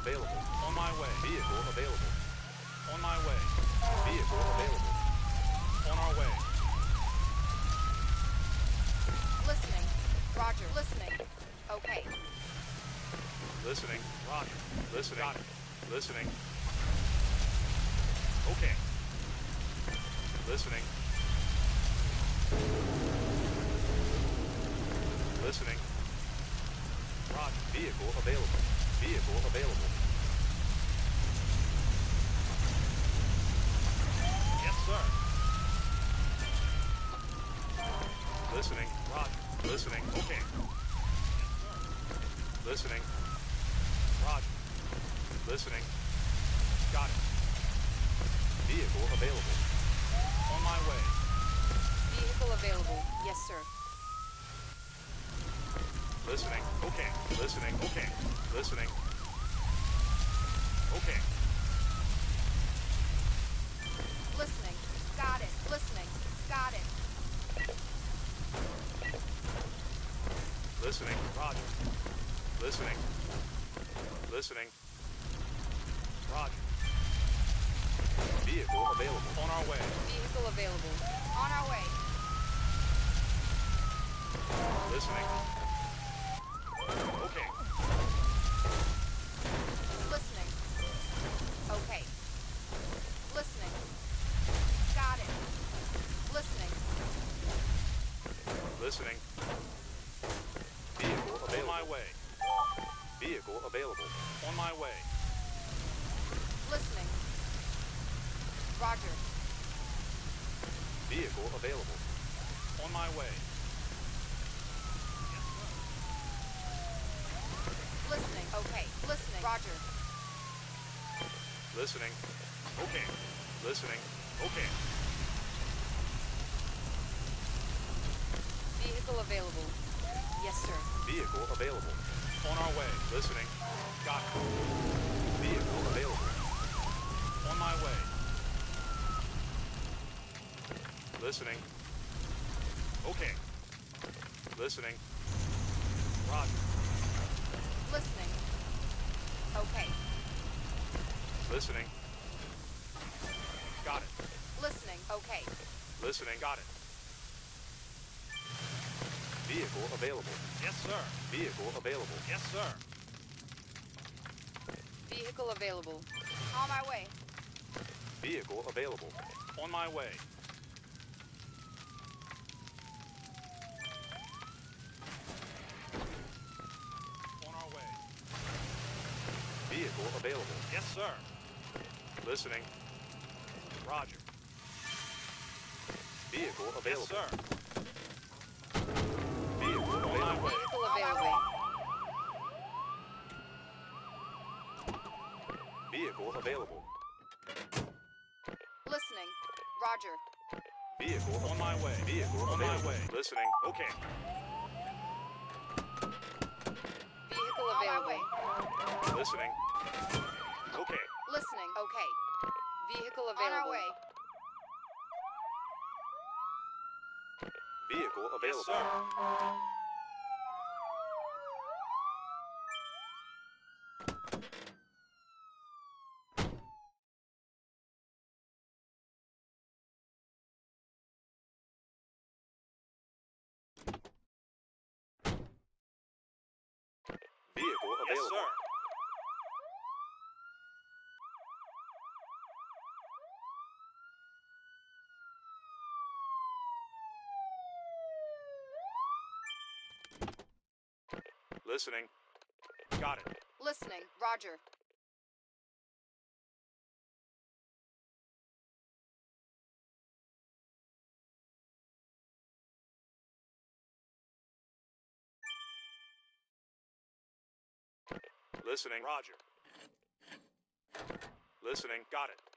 available. On my way. Vehicle available. On my way. Vehicle available. On our way. Listening. Roger. Listening. Okay. Listening. Roger. Listening. Got it. Listening. Okay. Listening. Listening. Roger. Vehicle available. Vehicle available. Yes, sir. Listening. Roger. Listening. Okay. Yes, sir. Listening. Roger. Listening. Got it. Vehicle available. On my way. Vehicle available. Yes, sir. Listening. Okay. Listening. Okay. Listening. Okay. Listening. Got it. Listening. Got it. Listening. Roger. Listening. Listening. Roger. Vehicle available. On our way. Vehicle available. On our way. Listening. Okay. Listening. Okay. Listening. Got it. Listening. Listening. Vehicle On available. my way. Vehicle available. On my way. Listening. Roger. Vehicle available. On my way. Yes, sir. Listening. Okay. Listening. Roger. Listening. Okay. Listening. Okay. Vehicle available. Yes, sir. Vehicle available. On our way. Listening. Got it. Vehicle available. On my way. Listening. Okay. Listening. Roger. Listening. Okay. Listening. Got it. Listening. Okay. Listening. Got it. Vehicle available. Yes, sir. Vehicle available. Yes, sir. Vehicle available. On my way. Vehicle available. On my way. On our way. Vehicle available. Yes, sir. Listening. Roger. Vehicle Yes, available. sir. Vehicle On my available. way. Vehicle available. Vehicle available. Listening. Roger. Vehicle On my way. Vehicle On my available. way. Listening. Okay. Vehicle On my available. way. Listening. Okay. Listening. Okay. Vehicle available. On our way. Vehicle Yes, available. sir. Vehicle Yes, available. sir. Listening. Got it. Listening. Roger. Listening. Roger. Listening. Got it.